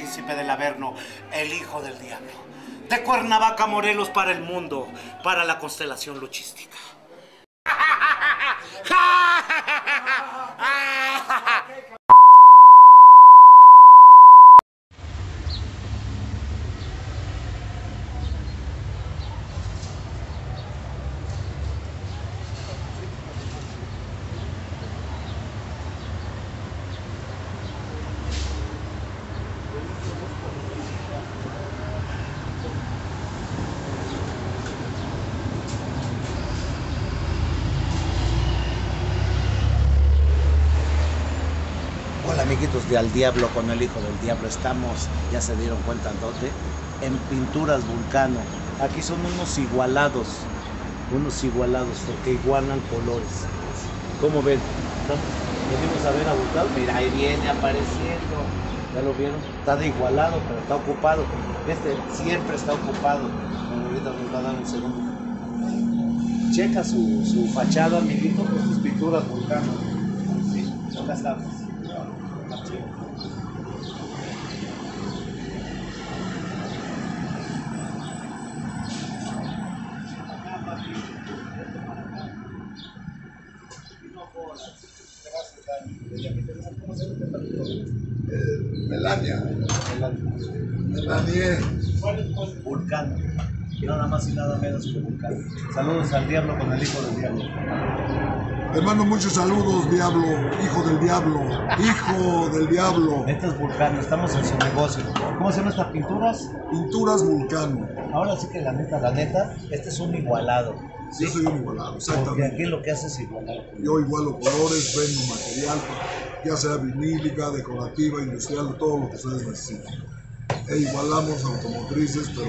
príncipe del Averno, el hijo del diablo. De Cuernavaca, Morelos, para el mundo, para la constelación luchística. Hola amiguitos de Al Diablo con el Hijo del Diablo. Estamos, ya se dieron cuenta en dónde, en Pinturas Vulcano. Aquí son unos igualados porque igualan colores. ¿Cómo ven? Venimos a ver a Vulcano, mira, ahí viene apareciendo. ¿Ya lo vieron? Está de igualado, pero está ocupado. Este siempre está ocupado. Bueno, ahorita nos va a dar un segundo. Checa su fachada, amiguito, con sus Pinturas Vulcano. Sí, acá estamos. Melania. Vulcano. Nada más y nada menos que Vulcano. Saludos al diablo con el Hijo del Diablo. Te mando muchos saludos, diablo, hijo del diablo, hijo del diablo. Este es Vulcano, estamos en su negocio. ¿Cómo se llama estas pinturas? Pinturas Vulcano. Ahora sí que la neta, este es un igualado. ¿Sí? Yo soy un igualado, Porque exactamente. aquí lo que hace es igualar. Yo igualo colores, vendo material, ya sea vinílica, decorativa, industrial, de todo lo que ustedes necesiten. E igualamos automotrices, pero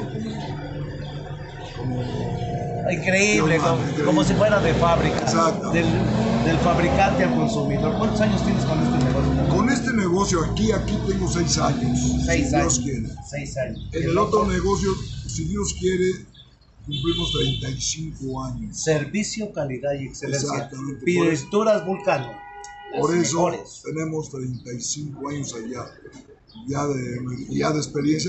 como Increíble, increíble. como si fuera de fábrica. Exacto. Del fabricante al consumidor. ¿Cuántos años tienes con este negocio? Con este negocio aquí tengo 6 años. 6 si aros. Dios quiere. 6 años. En el otro negocio, si Dios quiere, cumplimos 35 años. Servicio, calidad y excelencia. Exactamente. Pinturas Vulcano. Por Las eso mejores. tenemos 35 años allá, ya de experiencia,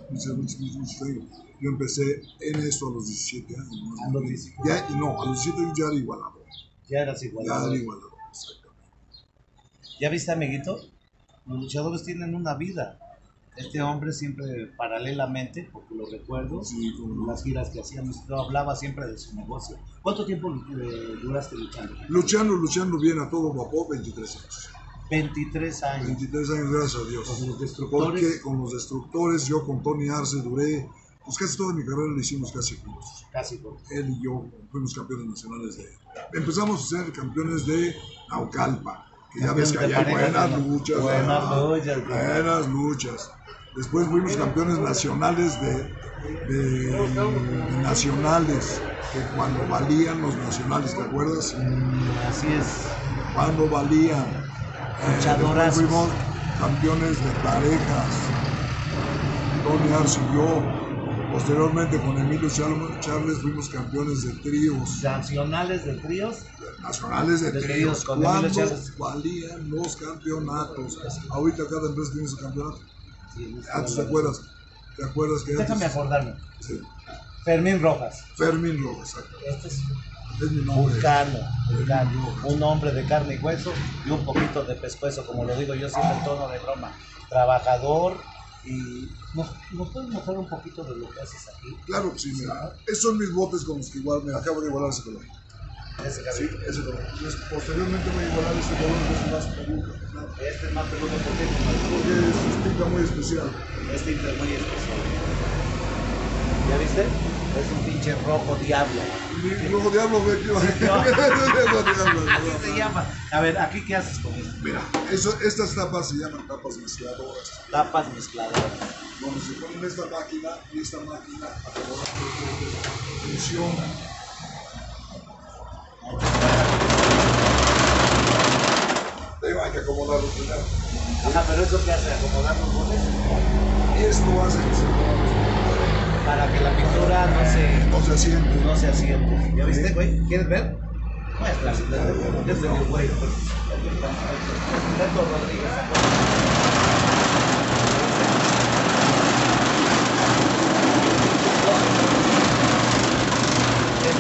pues, yo empecé en esto a los 17 años. ¿No? A los 17. A los 17 años ya era igualado. Ya eras igual. Ya era igualado, exactamente. ¿Ya viste, amiguito? Los luchadores tienen una vida. Este hombre siempre paralelamente, porque lo recuerdo, Sí, como las giras que hacíamos, hablaba siempre de su negocio. ¿Cuánto tiempo duraste luchando? Luchando bien a todo vapor, 23 años. 23 años. 23 años, gracias a Dios. Con los destructores. Porque con los destructores, yo con Tony Arce duré, pues casi toda mi carrera la hicimos casi juntos. Casi juntos. Él y yo fuimos campeones nacionales empezamos a ser campeones de Naucalpan, que ya ves que allá hay buenas luchas. Buenas luchas. Después fuimos campeones nacionales de nacionales, que cuando valían los nacionales, ¿te acuerdas? Así es. Cuando valían. Luchadorazos. Fuimos campeones de parejas, Tony Arce y yo. Posteriormente con Emilio Charles fuimos campeones de tríos. Nacionales de tríos. Nacionales de tríos. Con ¿Cuándo Emilio Charles valían los campeonatos? Ahorita cada empresa tiene su campeonato. Sí, Antes te acuerdas que déjame antes, acordarme. sí. Fermín Rojas. Fermín Rojas, exacto. Este es Es mi nombre. Vulcano. Fermín Rojas. Un hombre de carne y hueso y un poquito de pescuezo, como lo digo yo siempre en tono de broma. Trabajador. Y ¿nos puedes mostrar un poquito de lo que haces aquí? Claro que sí, mira. Esos son mis botes con los que igual me acabo de igualar ese color. Ese Sí, cabello. ese color. Posteriormente voy a igualar este color que es más peludo. Este es más peludo porque Porque es un tinta muy especial. este es muy especial. ¿Ya viste? Es un pinche rojo diablo. Luego diablo, ve que No. diablo. Así se llama. A ver, ¿aquí qué haces con esto? Mira, estas tapas se llaman tapas mezcladoras. Tapas mezcladoras. Donde se ponen esta máquina y esta máquina funciona. Pero hay que acomodarlo primero. Ajá, pero eso qué hace, acomodar los botes Esto hace que se mueva para que la pintura no se asiente. no se asiente. ¿Ya viste, güey? ¿Quieres ver? Muestra, desde el güey. Beto Rodríguez.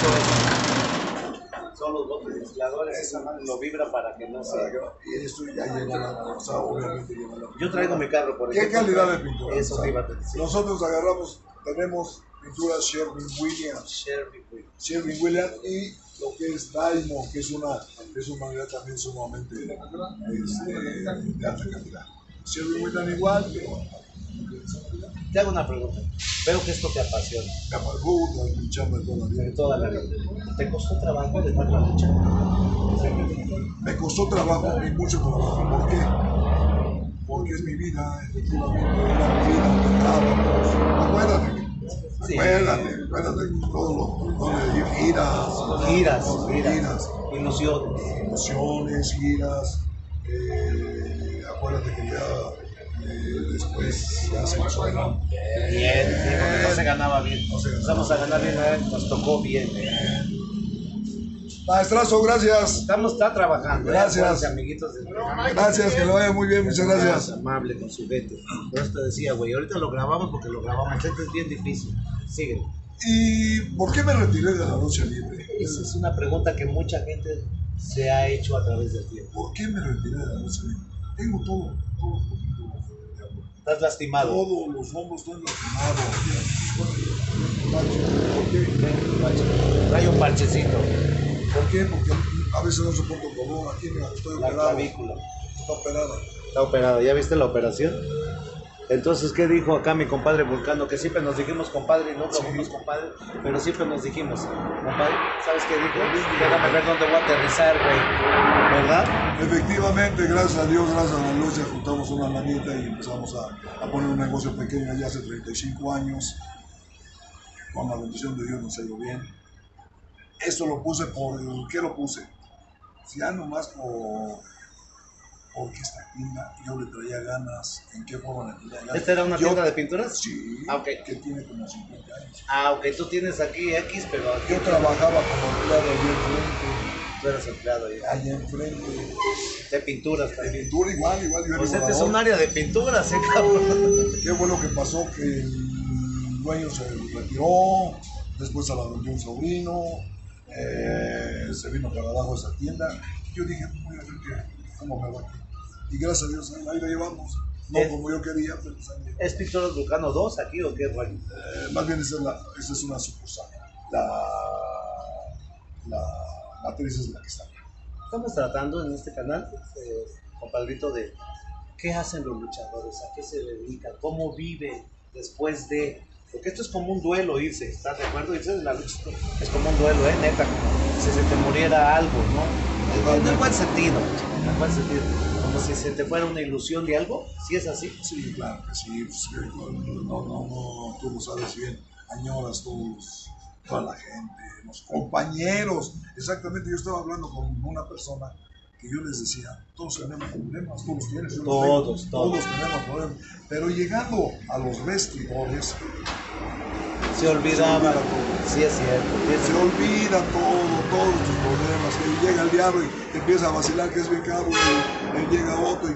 Son los botes infladores, esa madre lo vibra para que no se... Y esto ya lleva o sea, obviamente lleva la... Yo traigo mi carro, por ¿Qué ejemplo. calidad de pintura? Eso O sea, iba a decir. nosotros tenemos pinturas Sherwin-Williams y lo que es Daimo, que es una unidad también sumamente de alta calidad. Sherwin-Williams igual, pero... Te hago una pregunta. Veo que esto te apasiona. Me amargó mi chamba de toda la vida. De toda la vida. ¿Te costó trabajo dejar la lucha? Me costó trabajo y mucho trabajo. ¿Por qué? Porque es mi vida, efectivamente, era mi vida, acuérdate, todo lo giras, ilusiones, giras, acuérdate que ya después ya se nos fueron. Bien, porque no se ganaba bien. Empezamos a ganar bien, nos tocó bien. Maestrazo, gracias. Está trabajando. Gracias. Amiguitos. Gracias, que lo vaya muy bien, muchas gracias. Amable con su vete. Por eso te decía, güey, ahorita lo grabamos porque lo grabamos. Esto es bien difícil. Sigue. ¿Y por qué me retiré de la lucha libre? Esa es una pregunta que mucha gente se ha hecho a través del tiempo. ¿Por qué me retiré de la lucha libre? Tengo todo. ¿Estás lastimado? Todos los hombros están lastimados. ¿Por qué? Trae un parchecito. ¿Por qué? Porque a veces no soporto el dolor. Aquí me estoy operado. La clavícula. Está operada. Está operada. ¿Ya viste la operación? Entonces, ¿qué dijo acá mi compadre Vulcano? Que siempre nos dijimos compadre y nunca fuimos compadre, pero siempre nos dijimos, compadre, ¿sabes qué dijo? Déjame ver dónde voy a aterrizar, güey. ¿Verdad? Efectivamente, gracias a Dios, gracias a la lucha, juntamos una lanita y empezamos a poner un negocio pequeño ya hace 35 años. Con la bendición de Dios nos ha ido bien. Esto lo puse por... ¿Qué lo puse? Ya nomás porque esta tienda yo le traía ganas. ¿En qué forma le traía ganas? ¿Esta era una tienda de pinturas? Sí, okay. Que tiene como 50 años. Ok, tú tienes aquí X, pero aquí... Yo trabajaba como empleado allí enfrente. Tú eres empleado ahí. Allá enfrente. De pinturas De también. pintura igual. Pues este es un área de pinturas, cabrón. Qué bueno que pasó que el dueño se retiró, después se la vendió un sobrino, se vino para abajo esa tienda. Yo dije, voy a ver cómo me va aquí. Y gracias a Dios, ahí la llevamos. No como yo quería, pero también. ¿Es Pinturas Vulcano 2 aquí o qué rollo? Más bien esa es una sucursal. La matriz es la que está aquí. Estamos tratando en este canal, compadrito, de qué hacen los luchadores, a qué se dedican, cómo viven después de... Porque esto es como un duelo irse, ¿estás de acuerdo? Irse de la lucha es como un duelo, neta, como si se te muriera algo, ¿no? En el buen sentido, como si se te fuera una ilusión de algo, ¿sí es así? Sí, claro que sí, pues, no, tú lo sabes bien, añoras toda la gente, los compañeros, exactamente, yo estaba hablando con una persona que yo les decía, todos tenemos problemas, tú los tienes, yo los tengo, todos tenemos problemas, pero llegando a los vestidores, se olvidaba, sí es cierto, se olvida todos tus problemas, y llega el diablo y te empieza a vacilar que es bien cabrón, y llega otro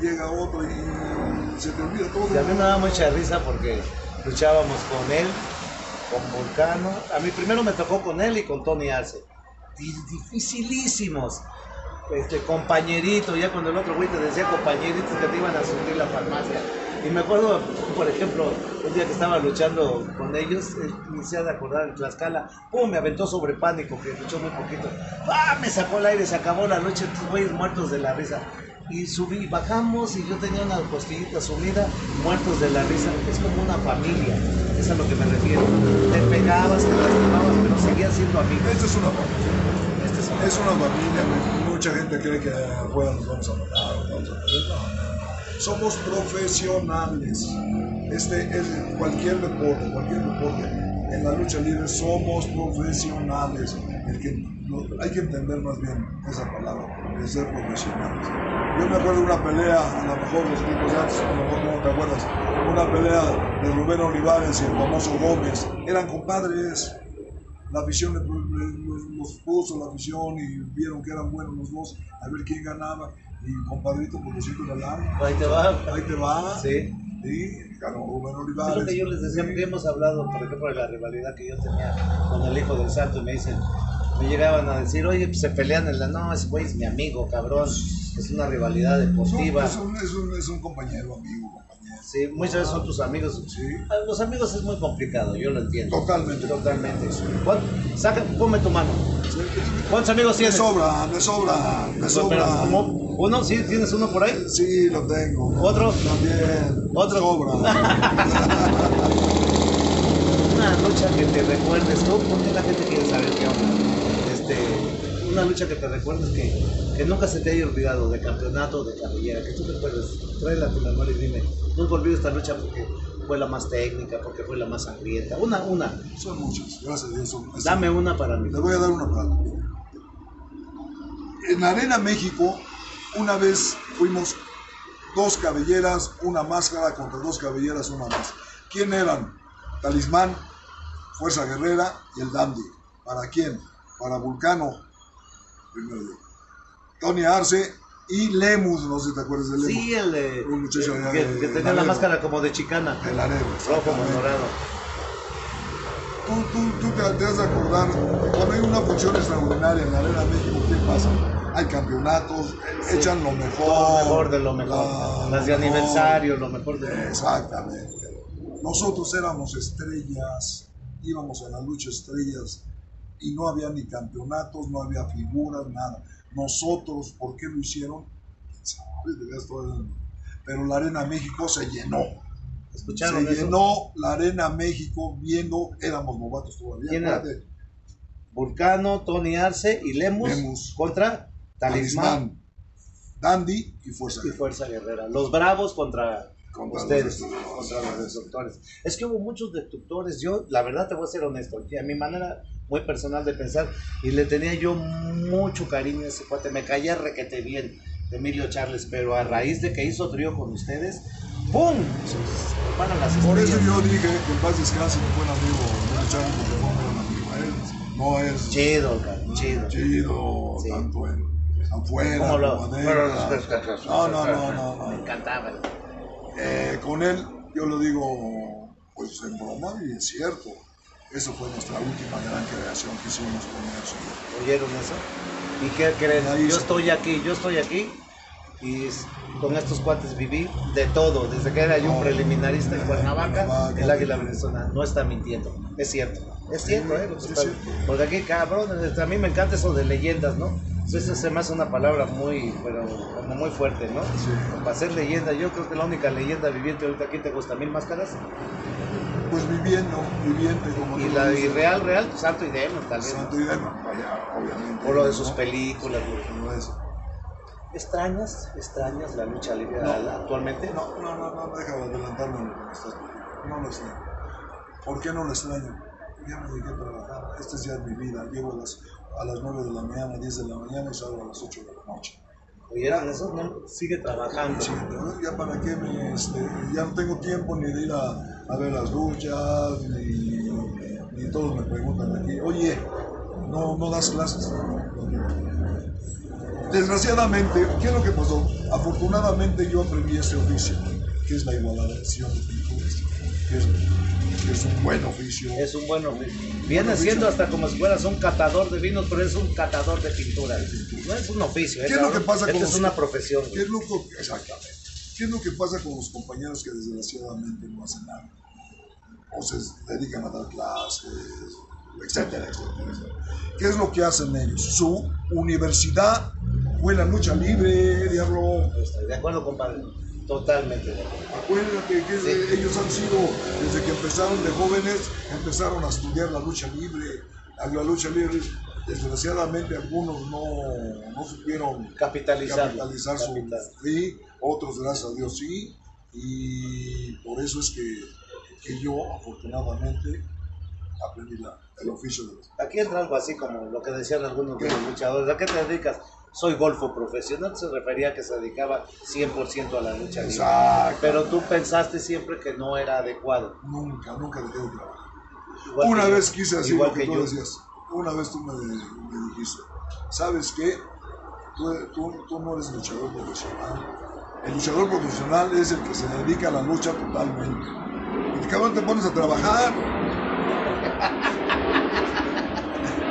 y se te olvida todo. Y a mí me daba mucha risa porque luchábamos con él, con Vulcano, a mí primero me tocó con él y con Tony Arce, dificilísimos. Compañerito, ya cuando el otro güey te decía compañeritos que te iban a surtir la farmacia. Y me acuerdo, por ejemplo, un día que estaba luchando con ellos, me hacía de acordar en Tlaxcala, ¡pum! Me aventó sobre Pánico, que luchó muy poquito. ¡Ah! Me sacó el aire, se acabó la noche, estos güeyes muertos de la risa. Y subí, bajamos y yo tenía una costillita sumida, muertos de la risa. Es como una familia, es a lo que me refiero. Te pegabas, te lastimabas, pero seguías siendo amigos. Esta es una familia. Es una familia, mucha gente cree que afuera nos vamos a matar. No. Somos profesionales. Es cualquier deporte. En la lucha libre somos profesionales. Hay que entender más bien esa palabra, de ser profesionales. Yo me acuerdo de una pelea, a lo mejor los tipos de antes, a lo mejor no te acuerdas, una pelea de Rubén Olivares y el famoso Gómez. Eran compadres. La afición los puso la afición y vieron que eran buenos los dos, a ver quién ganaba. Y compadrito, por decirlo de la Ahí te va. Sí. Y ganó Rubén Olivares. Es lo que yo les decía, porque hemos hablado, por ejemplo, de la rivalidad que yo tenía con el Hijo del Santo, y me dicen, me llegaban a decir, oye, pues se pelean en la... No, ese güey es mi amigo, cabrón. Es una rivalidad deportiva. No, es un compañero, amigo, compañero. Sí, muchas veces son tus amigos. Sí. Los amigos es muy complicado, yo lo entiendo. Totalmente. Totalmente. Ponme tu mano. ¿Cuántos amigos tienes? Me sobra. ¿Uno? ¿Sí? ¿Tienes uno por ahí? Sí, lo tengo. ¿Otro? También. ¿Otro? Sobra. Una lucha que te recuerdes, ¿no? Porque la gente quiere saber qué onda. Una lucha que te recuerdes que nunca se te haya olvidado, de campeonato, de cabellera, que tú recuerdes, tráela a tu memoria y dime, nunca olvido esta lucha porque fue la más técnica, porque fue la más sangrienta. Una. Son muchas, gracias a Dios. Dame una para mí. Le voy a dar una para ti. En Arena México, una vez fuimos 2 cabelleras, una máscara contra 2 cabelleras, una más. ¿Quién eran? Talismán, Fuerza Guerrera y el Dandy. ¿Para quién? Para Vulcano, primero yo. Tony Arce y Lemus, no sé si te acuerdas de Lemus. Sí, el de... Un muchacho que tenía la máscara como de chicana. El Laredo. Rojo con dorado. Tú te has de acordar, cuando hay una función extraordinaria en la Arena México, ¿qué pasa? Hay campeonatos, sí, echan lo mejor. Lo mejor de lo mejor. Las de aniversario, lo mejor de lo mejor. Exactamente. Nosotros éramos estrellas, íbamos a la lucha estrellas y no había ni campeonatos, no había figuras, nada. Nosotros, ¿por qué lo hicieron? Pero la Arena México se llenó. ¿Escucharon se eso? Llenó la Arena México viendo, éramos novatos todavía. ¿Quién era? Vulcano, Tony Arce y Lemus contra Talismán, Dandy y Fuerza Guerrera. Los Bravos contra ustedes, contra los destructores. Es que hubo muchos destructores. Yo, la verdad, te voy a ser honesto, a mi manera muy personal de pensar, y le tenía yo mucho cariño a ese cuate. Me caía requete bien, Emilio Charles, pero a raíz de que hizo trío con ustedes, ¡pum! Para las Por estrellas. eso yo dije que en paz descanse mi buen amigo Emilio Charles, porque no era un amigo a él. No es chido, cabrón, chido, sí. tanto en afuera como adentro. No. Me encantaba. Con él, yo lo digo pues en broma y es cierto. Eso fue nuestra última gran creación que hicimos con eso. ¿Oyeron eso? ¿Y qué creen? Yo estoy aquí y con estos cuates viví de todo, desde que era yo un preliminarista en Cuernavaca, el Águila Venezolana. No está mintiendo, es cierto, porque aquí, cabrón, a mí me encanta eso de leyendas, ¿no? Eso se me hace una palabra como muy fuerte, ¿no? Sí. Para ser leyenda, yo creo que la única leyenda viviente ahorita aquí te gusta 1000 máscaras. Pues viviente como y la y real, Santo y Demon también. Santo y Demon, obviamente. Por lo de sus películas, no es. ¿Extrañas la lucha libre actualmente? No, deja de adelantarme en lo que me estás diciendo. No lo extraño. ¿Por qué no lo extraño? Ya me dediqué a trabajar, esta es ya mi vida. Llego a las 9 de la mañana, 10 de la mañana y salgo a las 8 de la noche. ¿Oyeron eso? No, sigue trabajando. Sí, ya para qué ya no tengo tiempo ni de ir a ver las luchas, ni todos me preguntan aquí, oye, ¿no das clases? Desgraciadamente, ¿qué es lo que pasó? Afortunadamente yo aprendí este oficio, que es la igualación de pinturas, que es un buen oficio. Es un buen oficio. Viene siendo hasta como si fueras un catador de vinos, pero es un catador de pintura. No es un oficio, ¿Qué es lo que pasa con es una profesión. Exactamente. ¿Qué es lo que pasa con los compañeros que desgraciadamente no hacen nada? O se dedican a dar clases, etcétera. ¿Qué es lo que hacen ellos? Su universidad fue la lucha libre, diablo. Estoy de acuerdo, compadre. Totalmente de acuerdo. Acuérdate que sí. Ellos han sido, desde que empezaron de jóvenes, empezaron a estudiar la lucha libre. La lucha libre, desgraciadamente, algunos no supieron capitalizar su sí, otros, gracias a Dios, sí. Y por eso es que yo, afortunadamente, aprendí el oficio de los... Aquí entra algo así como lo que decían algunos de los luchadores. ¿A qué te dedicas? Soy golfo profesional, se refería a que se dedicaba 100% a la lucha libre. Exacto. Pero tú pensaste siempre que no era adecuado. Nunca dejé de trabajar. Igual una vez quise decir igual lo que tú yo. decías. Una vez tú me dijiste, ¿sabes qué? Tú no eres luchador profesional. El luchador profesional es el que se dedica a la lucha totalmente. Y cabrón, te pones a trabajar.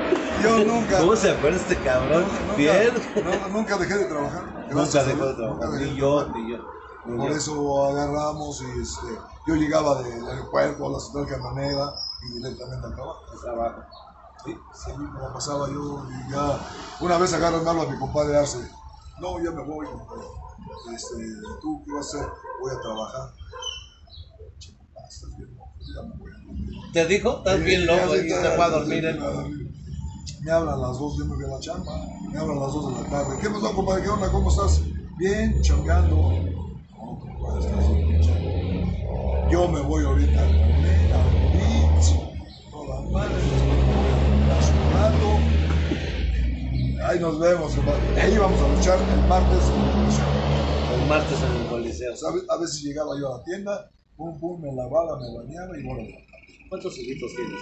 Yo nunca. ¿Cómo se acuerda este cabrón? Bien. Nunca dejé de trabajar. Nunca dejó de trabajar. Ni yo. Por eso agarramos y yo llegaba del aeropuerto a la ciudad de Cananeda y directamente al trabajo. Sí, me la pasaba yo y ya. Una vez agarran a mi compadre Arce. No, ya me voy, compadre. ¿Tú qué vas a hacer? Voy a trabajar. Estás bien loco, ya me voy a dormir. ¿Te dijo? Estás bien loco y se fue a dormir. Me hablan a las 2, yo me voy a la chamba. Me hablan a las 2 de la tarde. ¿Qué pasó, compadre? ¿Qué onda? ¿Cómo estás? Bien, chambeando. No, compadre, estás bien chambeando. Yo me voy ahorita a comer, a beach, toda madre, después me voy a dar su rato. Ahí nos vemos, compadre. Ahí vamos a luchar el martes en el Coliseo. El martes en el Coliseo. A veces llegaba yo a la tienda, pum, me lavaba, me bañaba y bueno. ¿Cuántos hijitos tienes?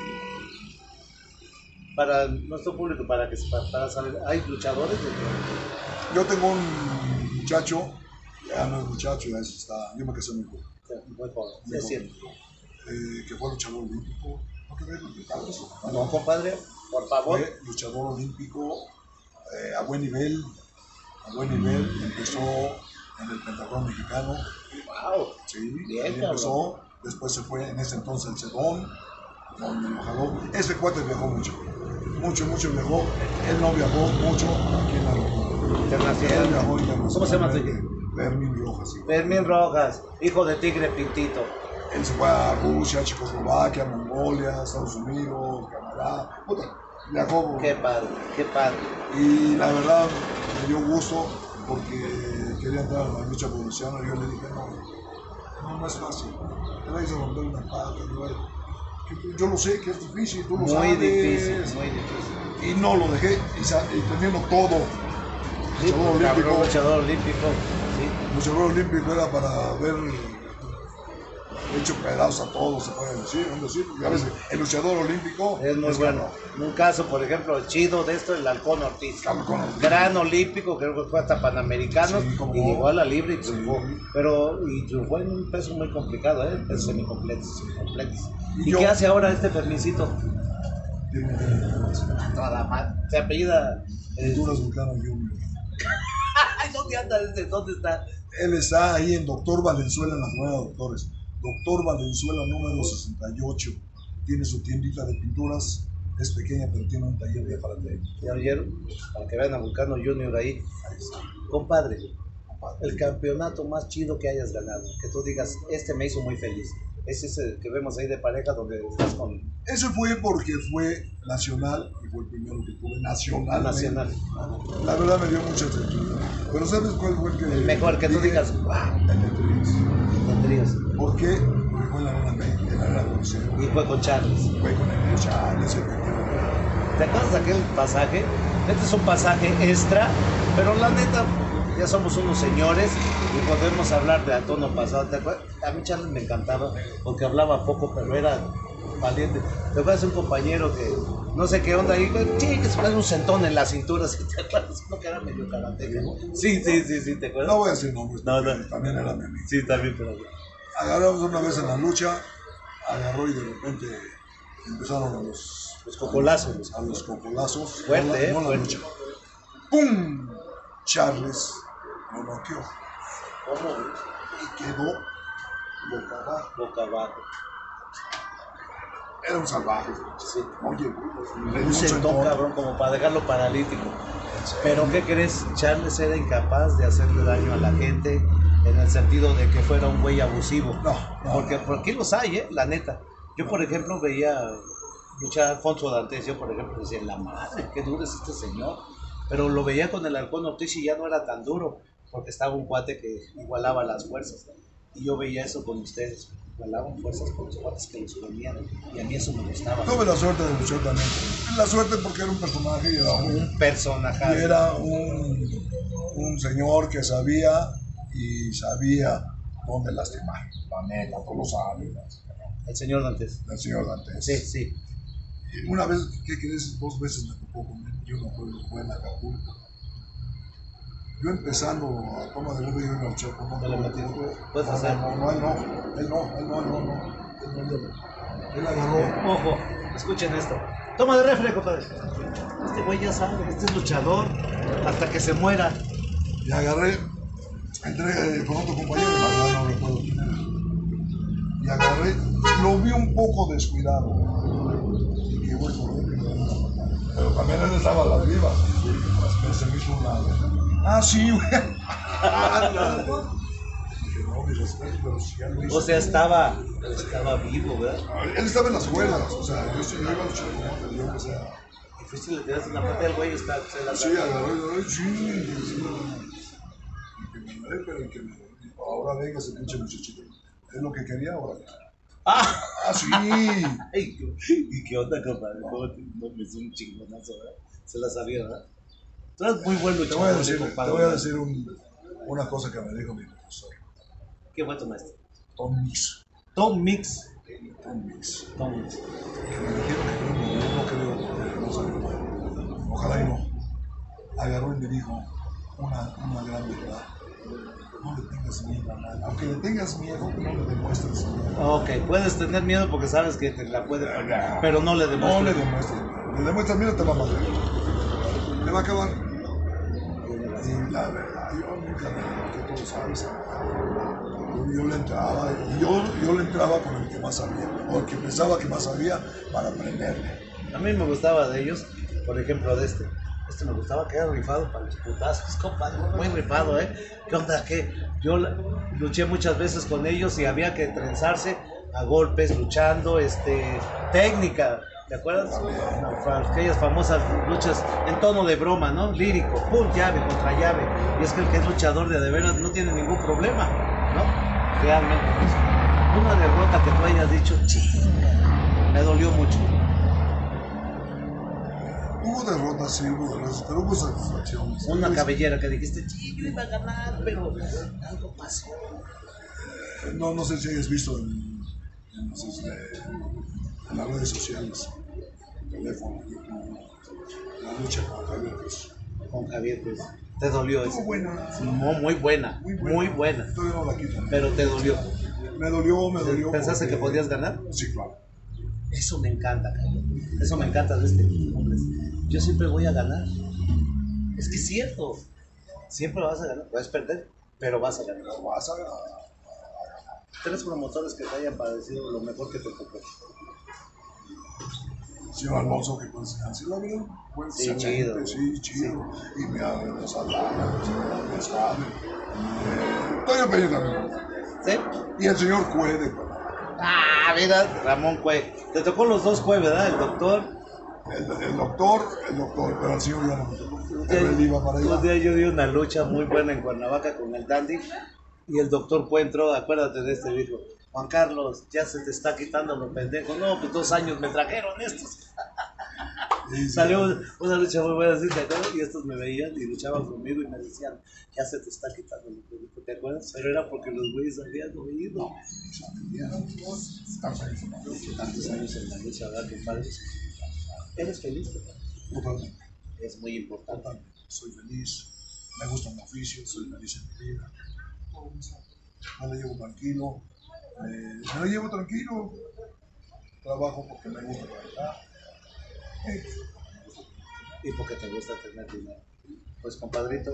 Para nuestro público, para saber, ¿hay luchadores? Yo tengo un muchacho, ya no es muchacho, ya está, yo me casé muy joven. Muy joven, sí, es cierto. Que fue luchador olímpico. ¿No te ves eso? No, compadre, por favor. Fue luchador olímpico a buen nivel, empezó en el Pentatlón mexicano. Wow. Sí, bien, ahí empezó, después se fue en ese entonces el Cedón, donde lo jaló. Ese cuate viajó mucho viajó. Él no viajó mucho aquí en la región. Internacional. Él viajó internacional. ¿Cómo se llama tu hijo? Fermín Rojas. Sí. Fermín Rojas, hijo de Tigre Pintito. Él se fue a Rusia, Checoslovaquia, Mongolia, Estados Unidos, Canadá. Puta, viajó. Qué padre, qué padre. Y la verdad me dio gusto porque quería entrar a la lucha profesional. Yo le dije, no es fácil. Te vais a romper una pata. Yo lo sé que es difícil, tú lo sabes. Muy difícil. Y no lo dejé, y teniendo todo. Sí, luchador olímpico. Sí. Luchador olímpico era para ver hecho pedazos a todos, se puede decir. Porque a veces el luchador olímpico es muy bueno. En un caso, por ejemplo, el chido de esto, el Halcón Ortiz. Gran olímpico, creo que fue hasta Panamericanos, sí, y llegó a la libre y triunfó. Sí. Y triunfó en un peso muy complicado, peso semicompleto. ¿Y qué hace ahora este Fermincito? Toda madre. Se apellida Honduras Vulcano Junior. ¿Dónde anda? ¿Dónde está? Él está ahí en Doctor Valenzuela, en la Nueva Doctores. Doctor Valenzuela número 68. Tiene su tiendita de pinturas. Es pequeña, pero tiene un taller de aparatería. ¿Ya oyeron? Para que vean a Vulcano Junior ahí. Compadre, el campeonato más chido que hayas ganado. Que tú digas, me hizo muy feliz. Es ese que vemos ahí de pareja donde estás con... Ese fue porque fue nacional y fue el primero que tuve nacional. La verdad me dio mucha tranquilidad. Pero ¿sabes cuál fue el mejor que tú digas? El de Tríos. ¿Por qué? Porque fue en la Arena Coliseo. Y fue con Charles. Fue con el Charles, efectivamente. ¿Te acuerdas de aquel pasaje? Este es un pasaje extra, pero la neta, ya somos unos señores y podemos hablar de Antonio pasado. ¿Te acuerdas? A mí Charles me encantaba porque hablaba poco, pero era valiente. ¿Te acuerdas de un compañero que no sé qué onda ahí? Sí, que se pone un centón en la cintura, ¿te acuerdas? No, que era medio karateca. Sí, ¿te acuerdas? No voy a decir nombres, no. También era mi amigo. Sí, también, pero... Agarramos una vez en la lucha, agarró y de repente empezaron a los cocolazos. A los cocolazos. Fuerte, no la lucha. ¡Pum! Charles lo noqueó. ¿Cómo? Y quedó boca abajo. Era un salvaje. Sí. Oye, un sentón, cabrón, como para dejarlo paralítico. Pero ¿qué crees? Charles era incapaz de hacerle daño a la gente en el sentido de que fuera un güey abusivo. Porque por aquí los hay, la neta. Yo, por ejemplo, veía luchar a Alfonso Dantes. Yo, por ejemplo, decía, la madre, qué duro es este señor. Pero lo veía con el Halcón Ortiz y ya no era tan duro, porque estaba un cuate que igualaba las fuerzas. Y yo veía eso con ustedes, igualaban fuerzas con los cuates que los ponían, y a mí eso me gustaba. Tuve la suerte de luchar también. La suerte porque era un personaje y era un personaje. Y era un señor que sabía dónde lastimar. La neta, todos lo saben. El señor Dantes. El señor Dantes. Sí. Y una vez, ¿qué crees? 2 veces me tocó con él. Yo no fue en Acapulco. Yo empezando a toma de verde, yo iba a luchar con un ¿Puedes hacer? No, él no. Él agarró. Ojo, escuchen esto. Toma de refre, compadre. Este güey ya sabe, este es luchador hasta que se muera. Y agarré, entré con otro compañero, no recuerdo quién era. Y agarré, lo vi un poco descuidado. Y que voy por él y me da una patada. Pero también él estaba a las vivas. Se me hizo un lado. Ah, sí, güey. Dije, no, mi respeto, pero si ya lo hizo. O sea, estaba vivo, ¿verdad? Él estaba en las cuerdas, o sea, yo iba a luchar con él, yo que sea. Difícil le tiraste una patada al güey, se la Sí, agarré, sí. Pero que ahora venga ese pinche muchachito. Es lo que quería ahora. ¡Ah! Ah, sí. ¿Y qué onda, compadre? No me hizo un chingonazo, ¿verdad? Se la sabía, ¿verdad? Tú eres muy buen luchador, te voy a decir una cosa que me dijo mi profesor. ¿Qué fue tu maestro? Tom Mix. Tom Mix. Que me Tom Mix. dijeron que no creo, no sabía. Ojalá y no. Agarró y me dijo una gran verdad. No le tengas miedo a nada. Aunque le tengas miedo, no le demuestres miedo. Ok, puedes tener miedo porque sabes que te la puede poner, pero no le demuestres. No le demuestres miedo. Le demuestras miedo, te va a matar. Te va a acabar. Y la verdad, yo nunca me que tú sabes. Yo le entraba, yo le entraba con el que más sabía, o el que pensaba que más sabía para aprenderle. A mí me gustaba de ellos, por ejemplo, de este. Me gustaba que era rifado para los putazos, compadre, muy rifado, ¿eh? ¿Qué onda? ¿Qué? Yo luché muchas veces con ellos y había que trenzarse a golpes, luchando, técnica, ¿te acuerdas? Aquellas famosas luchas en tono de broma, ¿no? Lírico, pum, llave contra llave. Y es que el que es luchador de veras no tiene ningún problema, ¿no? Realmente. Una derrota que tú hayas dicho, chinga, me dolió mucho. Hubo derrotas, pero hubo satisfacciones. Una cabellera que dijiste, sí, yo iba a ganar, pero algo pasó. No sé si hayas visto en las redes sociales, el teléfono, la lucha con Javier Cruz. Con Javier Cruz. ¿Te dolió eso? Estuvo buena. Muy buena. Todavía no la quitan. Pero te dolió. Me dolió. ¿Pensaste que podías ganar? Sí, claro. Eso me encanta, cabrón. Eso me encanta de este hombre. Yo siempre voy a ganar. Es que es cierto. Siempre vas a ganar. Puedes perder, pero vas a ganar. Vas a ganar. 3 promotores que te hayan parecido lo mejor que te tocó. Señor Alonso, que pues así la vida. Pues, sí, chido. Sí, chido. Sí. Y me ha salvado, me sabe. Toño Peña también. ¿Sí? Y el señor Cuede. Ah, mira, Ramón Cue. Te tocó los 2 Cue, ¿verdad? El doctor. El doctor, pero el señor ya no me tocó. Él iba para allá. Un día yo di una lucha muy buena en Cuernavaca con el Dandy y el doctor Cue entró, acuérdate de este, dijo, Juan Carlos, ya se te está quitando lo pendejo. No, pues 2 años me trajeron estos. Sí. Salió una lucha muy buena, ¿sí? ¿Te acuerdas? Y estos me veían y luchaban conmigo y me decían, ya se te está quitando lo pendejo, ¿te acuerdas? Pero era porque los güeyes habían oído. Tantos años en la lucha, ¿verdad, compadre? ¿Eres feliz? Totalmente. Es muy importante. Totalmente. Soy feliz, me gusta mi oficio, soy feliz en mi vida. Me la llevo tranquilo, trabajo porque me gusta trabajar. Y porque te gusta tener dinero. Pues, compadrito.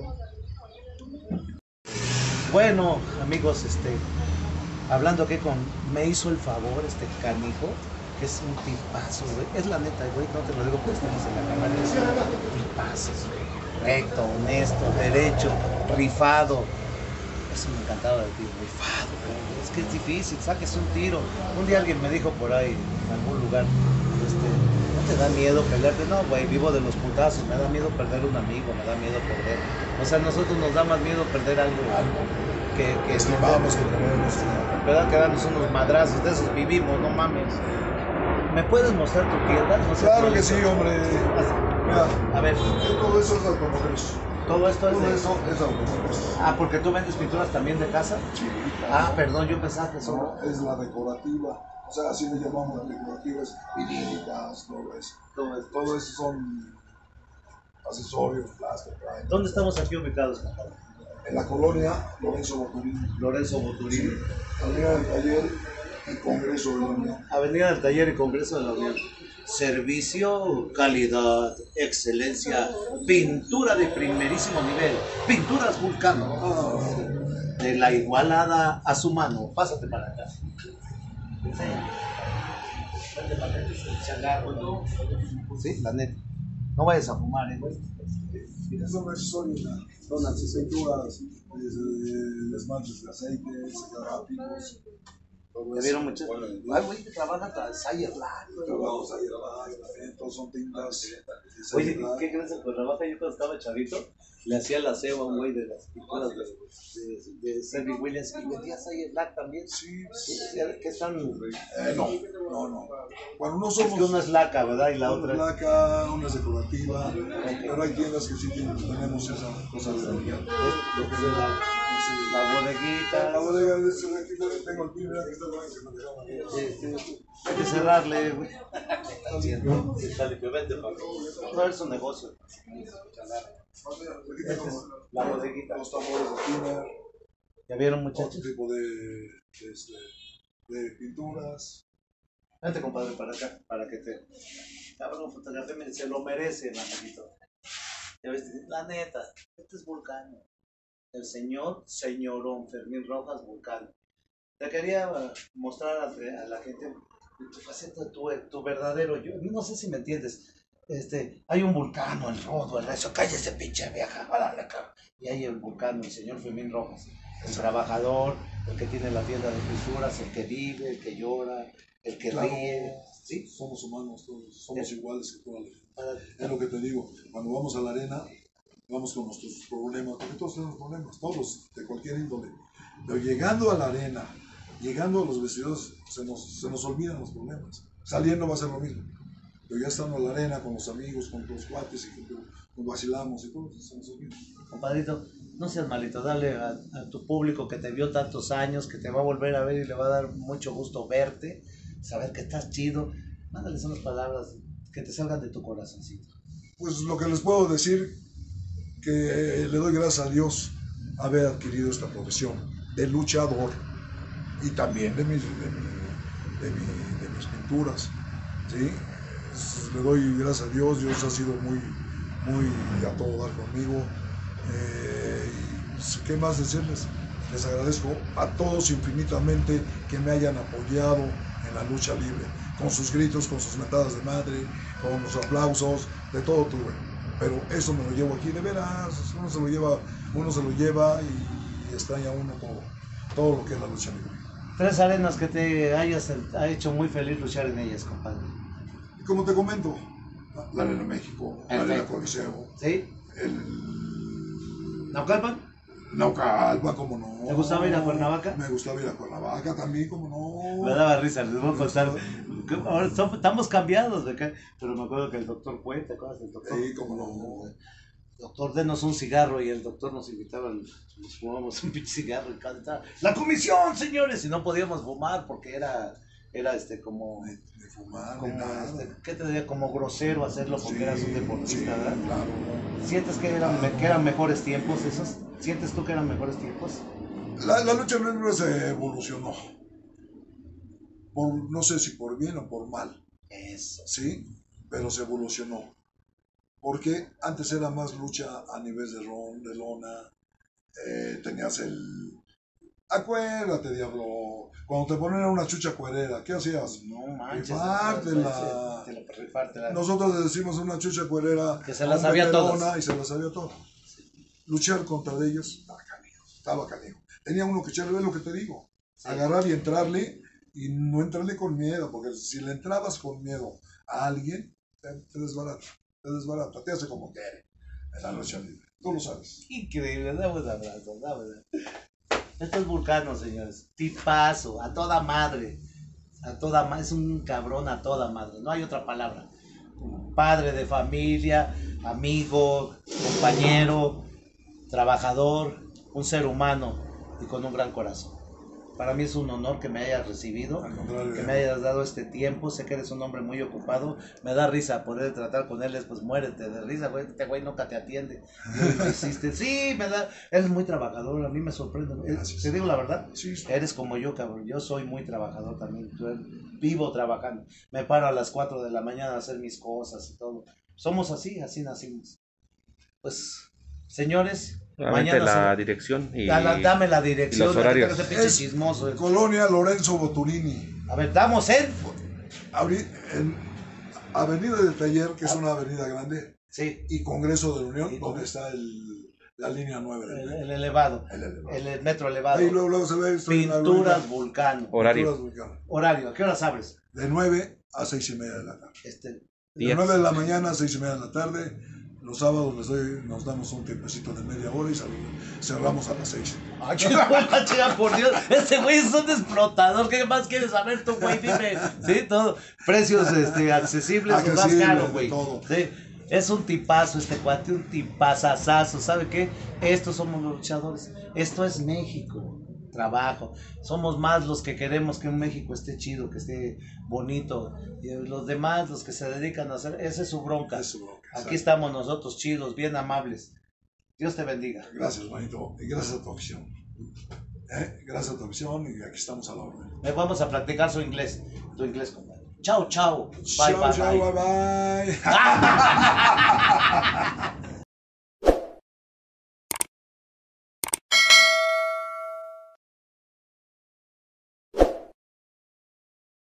Bueno, amigos, hablando aquí me hizo el favor canijo, que es un tipazo, güey. Es la neta, güey, no te lo digo porque estamos en la cámara. Es un tipazo, güey. Recto, honesto, derecho, rifado. Eso me encantaba de ti, rifado, güey. Es que es difícil, saques un tiro. Un día alguien me dijo por ahí, en algún lugar, ¿no te da miedo pelearte? No, güey, vivo de los putazos. Me da miedo perder un amigo, me da miedo perder. O sea, a nosotros nos da más miedo perder algo que estimamos que tenemos. ¿Verdad? Que darnos unos madrazos, de esos vivimos, no mames. ¿Me puedes mostrar tu tienda? No sé, claro que sí, hombre. Mira, a ver. Todo eso es automotriz. ¿Todo esto es eso es automotriz. Ah, ¿porque tú vendes pinturas también de casa? Sí. Claro. Ah, perdón, yo pensaba que solo... Es la decorativa. O sea, así le llamamos las decorativas, vinílicas, todo eso son accesorios, plástico. ¿Dónde estamos aquí ubicados, compadre? En la colonia Lorenzo Boturini. Lorenzo Boturini. Sí. Avenida del Taller y Congreso de la Unión. Avenida del Taller y Congreso de la Unión. servicio, calidad, excelencia, pintura de primerísimo nivel, pinturas Vulcano, de la Igualada a su mano. Pásate para acá. Sí, la neta. No vayas a fumar, güey. Son accesorios, son accesorios, esmaltes de aceite, rápidos. ¿Te vieron muchas? Ay, güey, que trabaja hasta Sayer Black. Trabajos Sayer Black, también, todos son tintas. Oye, ¿qué crees que trabaja? Yo cuando estaba chavito, le hacía la ceba a un güey de las pinturas de Servi Williams y vendía Sayer Black también. Sí, que están. No. Bueno, no somos. Es que una es laca, ¿verdad? Y la otra es laca, una es decorativa. Pero hay tiendas que sí tenemos esa cosa de la bodeguita. La bodega de ese aquí también tengo el pin, que está bien, que me dejaban ahí. Hay que cerrarle, güey. Dale, que vente, Pablo. No es un negocio. La bodeguita. Los tambores de tiner. ¿Ya vieron, muchachos? Otro tipo de pinturas. Vente, compadre, para acá, para que te... Cabrón, fotografía, se lo merece, manito. Ya ves, la neta, este es Vulcano. El señorón Fermín Rojas Vulcano. Te quería mostrar a la gente tu verdadero yo. No sé si me entiendes. Hay un Vulcano, el rodo, el recio. Cállese, pinche vieja. Órale, cabrón. Y hay el Vulcano, el señor Fermín Rojas. El trabajador, el que tiene la tienda de pinturas, el que vive, el que llora, el que ríe. ¿Sí? Somos humanos todos, somos iguales que toda la gente. Es lo que te digo. Cuando vamos a la arena, vamos con nuestros problemas, porque todos tenemos problemas, todos, de cualquier índole. Pero llegando a la arena, llegando a los vestidores, se nos olvidan los problemas. Saliendo va a ser lo mismo. Pero ya estando en la arena con los amigos, con los cuates, y nos vacilamos y todo, se nos olvida. Compadrito, no seas malito, dale a tu público que te vio tantos años, que te va a volver a ver y le va a dar mucho gusto verte, saber que estás chido. Mándales unas palabras que te salgan de tu corazoncito. Pues lo que les puedo decir, que le doy gracias a Dios haber adquirido esta profesión de luchador y también de mis pinturas, ¿sí? Le doy gracias a Dios, Dios ha sido muy a todo dar conmigo. ¿Qué más decirles? Les agradezco a todos infinitamente que me hayan apoyado en la lucha libre, con sus gritos, con sus mentadas de madre, con los aplausos, de todo tuve. Pero eso me lo llevo aquí, de veras, uno se lo lleva y extraña uno todo lo que es la lucha libre. 3 arenas que te ha hecho muy feliz luchar en ellas, compadre. Y como te comento, la Arena México, la Arena Coliseo. ¿Sí? ¿Naucalpan? Naucalpan, como no. ¿Te gustaba ir a Cuernavaca? Me gustaba ir a Cuernavaca también, como no. Me daba risa, les voy a contar. Ahora estamos cambiados de acá, pero me acuerdo que el doctor Puente, ¿te acuerdas del doctor? Sí, como no. Doctor, denos un cigarro, y el doctor nos invitaba, nos fumábamos un pinche cigarro y cada ¡la comisión, señores! Y no podíamos fumar porque era como de fumar, como ¿qué te diría? Como grosero hacerlo porque eras un deportista, ¿verdad? Claro. ¿Sientes que eran mejores tiempos esos? ¿Sientes tú que eran mejores tiempos? La lucha libre se evolucionó. No sé si por bien o por mal. Eso. Sí, pero se evolucionó. Porque antes era más lucha a nivel de lona. Tenías acuérdate, diablo. Cuando te ponían una chucha cuerera, ¿qué hacías? No manches. Rifártela. Nosotros le decimos una chucha cuerera que se la sabía todas. Y se la sabía todas. Luchar contra ellos estaba canijo. Tenía uno que echarle, lo que te digo. Sí. Agarrar y entrarle, y no entrarle con miedo, porque si le entrabas con miedo a alguien, te desbarata, te hace como quiere en la lucha libre. Tú lo sabes. Increíble, dame un abrazo, Esto es Vulcano, señores. Tipazo, a toda madre. Es un cabrón a toda madre. No hay otra palabra. Padre de familia, amigo, compañero, trabajador, un ser humano y con un gran corazón. Para mí es un honor que me hayas recibido, que me hayas dado este tiempo. Sé que eres un hombre muy ocupado. Me da risa poder tratar con él. Pues muérete de risa, güey. Este güey nunca te atiende. Lo hiciste. Sí, me da. Eres muy trabajador. A mí me sorprende. ¿Te digo la verdad? Sí, sí. Eres como yo, cabrón. Yo soy muy trabajador también. Vivo trabajando. Me paro a las 4 de la mañana a hacer mis cosas y todo. Somos así nacimos. Pues, señores. Mañana la dirección y dame la dirección. Y los horarios. Es chismoso, Colonia Lorenzo Boturini. A ver, damos en Avenida del Taller, que es una avenida grande, sí, y Congreso de la Unión, donde está la línea 9 del el elevado, el metro elevado. Ahí luego se ve Pinturas Vulcano. Horario. ¿A qué horas abres? De 9 a 6:30 de la tarde. De 9 de la mañana a 6:30 de la tarde. Los sábados nos damos un tiempecito de media hora y cerramos a las 6. Ay, chica, por Dios. Este güey es un explotador. ¿Qué más quieres saber tú, güey? Dime. Sí, todo. Precios accesibles o más caros, güey. Sí. Es un tipazo este cuate, un tipazazazo. ¿Sabe qué? Estos somos los luchadores. Esto es México. Trabajo. Somos más los que queremos que un México esté chido, que esté bonito. Y los demás, los que se dedican a hacer, esa es su bronca. Aquí estamos nosotros chidos, bien amables. Dios te bendiga. Gracias, manito. Y gracias a tu opción. Gracias a tu opción y aquí estamos a la orden. Vamos a practicar su inglés. Tu inglés, compadre. Chao, chao. Bye, bye, bye.